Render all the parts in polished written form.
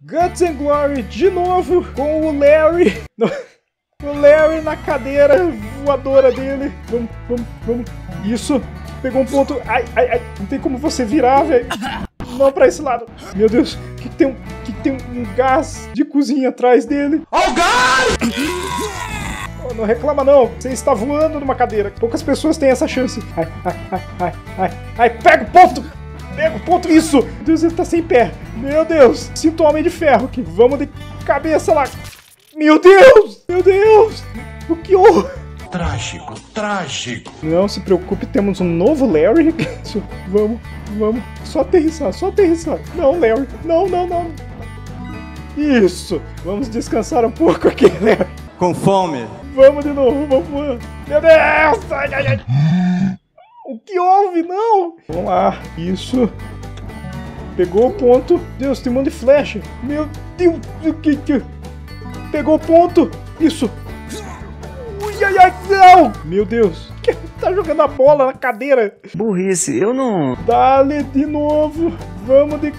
Guts and Glory de novo com o Larry. O Larry na cadeira voadora dele. Vamos. Isso. Pegou um ponto. Ai. Não tem como você virar, velho. Não pra esse lado. Meu Deus. Que tem um gás de cozinha atrás dele. Oh, gás! Oh, não reclama não. Você está voando numa cadeira. Poucas pessoas têm essa chance. Ai. Pega o ponto. Pega o ponto. Isso. Meu Deus, ele tá sem pé. Meu Deus. Sinto o Homem de Ferro aqui. Vamos de cabeça lá. Meu Deus. O que houve? Trágico. Não se preocupe, temos um novo Larry. Vamos. Só aterrissar. Não, Larry. Não. Isso. Vamos descansar um pouco aqui, Larry. Com fome. Vamos de novo, vamos voando. Meu Deus. Ai. O que houve? Não. Vamos lá. Isso. Pegou o ponto. Deus, tem um monte de flecha. Meu Deus. O que? Pegou o ponto. Isso. Ai, não! Meu Deus. Tá jogando a bola na cadeira. Burrice, eu não... Dale de novo. Vamos de...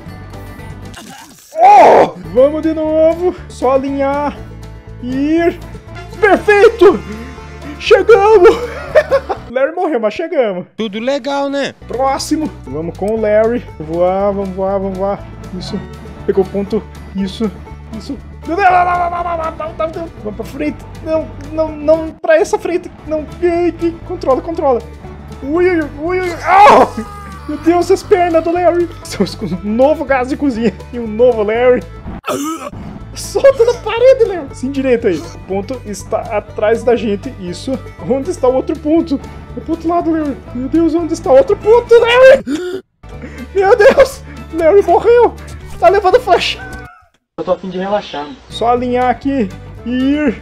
Oh! Vamos de novo. Só alinhar. Ir. Perfeito! Chegamos! Larry morreu, mas chegamos. Tudo legal, né? Próximo. Vamos com o Larry. Vamos voar. Isso. Pegou o ponto. Isso. Não. Vamos pra frente. Não. Pra essa frente. Não. Controla. Ui. Oh! Meu Deus, as pernas do Larry. Estamos com um novo gás de cozinha. E um novo Larry. Solta na parede, Larry. Sim, direito aí. O ponto está atrás da gente. Isso. Onde está o outro ponto? É pro outro lado, Larry. Meu Deus, onde está o outro ponto, Larry? Meu Deus. Larry morreu. Tá levando flecha. Eu tô a fim de relaxar. Só alinhar aqui. Ir.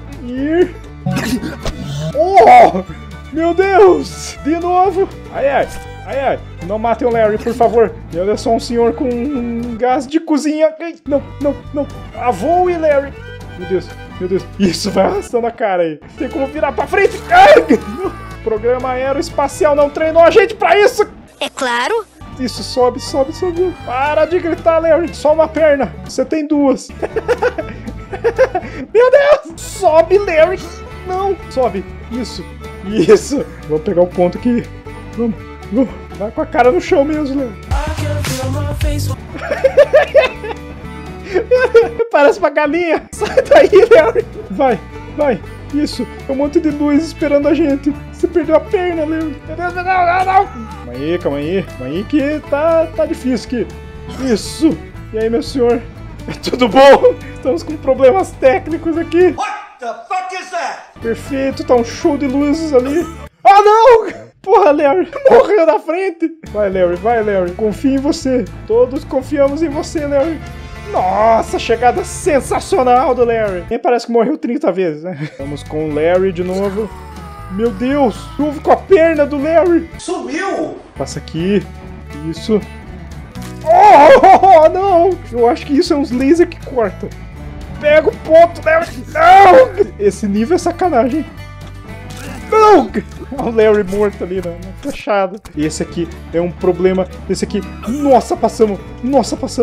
Oh! Meu Deus! De novo! Ai. Não matem o Larry, por favor. Meu Deus, só um senhor com um gás de cozinha. Não. Avoe, Larry. Meu Deus. Isso, vai arrastando a cara aí. Tem como virar pra frente. Ai! O programa aeroespacial não treinou a gente pra isso. É claro. Isso, sobe. Para de gritar, Larry. Só uma perna. Você tem duas. Meu Deus. Sobe, Larry. Não. Sobe. Isso. Vamos pegar o ponto aqui. Vamos. Vai com a cara no chão mesmo, Larry. Parece uma galinha. Sai daí, Larry. Vai. Isso. É um monte de luz esperando a gente. Você perdeu a perna, Larry. Não. Calma aí que tá difícil aqui. Isso. E aí, meu senhor? Tudo bom? Estamos com problemas técnicos aqui. What the fuck is that? Perfeito, tá um show de luzes ali. Ah, não! Porra, Larry. Morreu na frente. Vai, Larry. Confio em você. Todos confiamos em você, Larry. Nossa, chegada sensacional do Larry. Nem parece que morreu 30 vezes, né? Vamos com o Larry de novo. Meu Deus, houve com a perna do Larry. Sumiu! Passa aqui. Isso. Oh, não. Eu acho que isso é uns laser que corta. Pega o ponto, Larry. Não. Esse nível é sacanagem. Não. O Larry morto ali na fechada. Esse aqui é um problema. Esse aqui. Nossa, passamos. Não,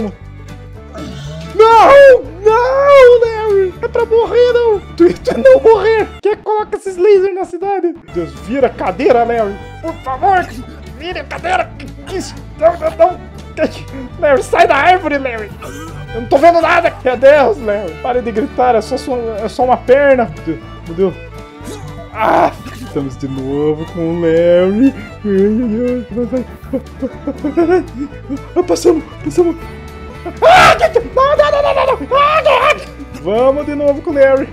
Larry! É pra morrer, não! Tu não morrer! Quem coloca esses lasers na cidade? Meu Deus, vira a cadeira, Larry! Por favor! Vira a cadeira! Isso! Não! Larry, sai da árvore, Larry! Eu não tô vendo nada! Meu Deus, Larry! Pare de gritar, é só uma perna! Meu Deus! Ah! Estamos de novo com o Larry! Passamos! Não! Vamos de novo com o Larry.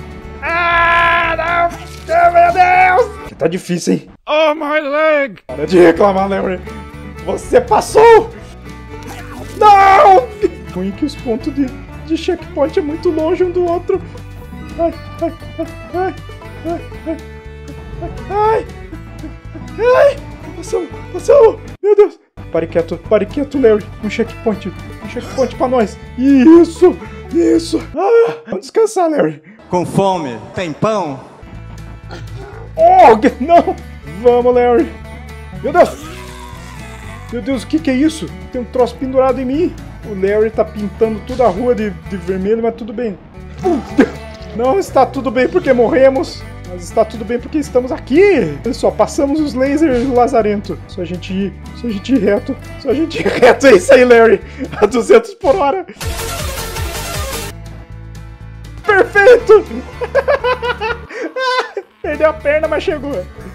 Não! Meu Deus! Tá difícil, hein? Oh, my leg! Para de reclamar, Larry. Você passou! Não! Ruim que os pontos de checkpoint é muito longe um do outro. Ai! Passamos! Meu Deus! Pare quieto, Larry. Um checkpoint pra nós. Isso! Vamos descansar, Larry. Com fome. Tem pão? Oh, não! Vamos, Larry. Meu Deus, o que é isso? Tem um troço pendurado em mim. O Larry tá pintando toda a rua de vermelho, mas tudo bem. Não está tudo bem porque morremos, mas está tudo bem porque estamos aqui. Olha só, passamos os lasers do lazarento. Só a gente ir reto. Só a gente ir reto. É isso aí, Larry. A 200 por hora. Perfeito! Perdeu a perna, mas chegou.